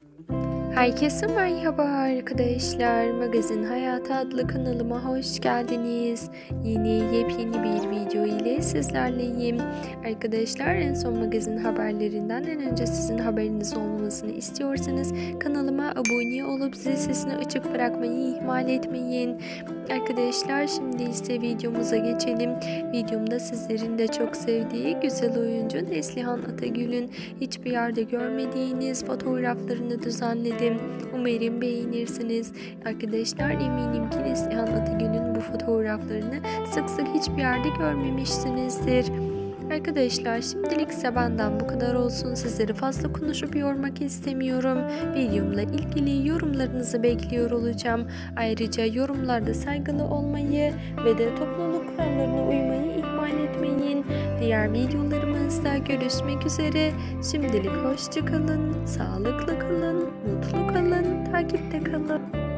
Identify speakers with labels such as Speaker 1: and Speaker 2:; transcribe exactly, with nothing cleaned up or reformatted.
Speaker 1: Herkese merhaba arkadaşlar. Magazin Hayatı adlı kanalıma hoş geldiniz. Yeni yepyeni bir video ile sizlerleyim. Arkadaşlar, en son magazin haberlerinden en önce sizin haberiniz olmasını istiyorsanız kanalıma abone olup zil sesini açık bırakmayı ihmal etmeyin. Arkadaşlar, şimdi ise videomuza geçelim. Videomda sizlerin de çok sevdiği güzel oyuncu Neslihan Atagül'ün hiçbir yerde görmediğiniz fotoğraflarını düzenledim. Umarım beğenirsiniz. Arkadaşlar, eminim ki Neslihan Atagül'ün bu fotoğraflarını sık sık hiçbir yerde görmemişsinizdir. Arkadaşlar, şimdilik ise benden bu kadar olsun. Sizleri fazla konuşup yormak istemiyorum. Videomla ilgili yorumlarınızı bekliyor olacağım. Ayrıca yorumlarda saygılı olmayı ve de topluluk kurallarına uymayı ihmal etmeyin. Diğer videolarımızda görüşmek üzere. Şimdilik hoşça kalın, sağlıklı kalın, mutlu kalın, takipte kalın.